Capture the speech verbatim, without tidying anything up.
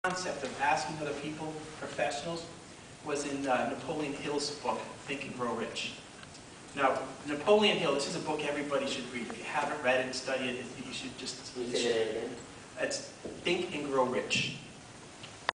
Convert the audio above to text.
concept of asking other people, professionals, was in uh, Napoleon Hill's book, Think and Grow Rich. Now, Napoleon Hill, this is a book everybody should read. If you haven't read it and studied it, you should just... Can you say that again? It's Think and Grow Rich.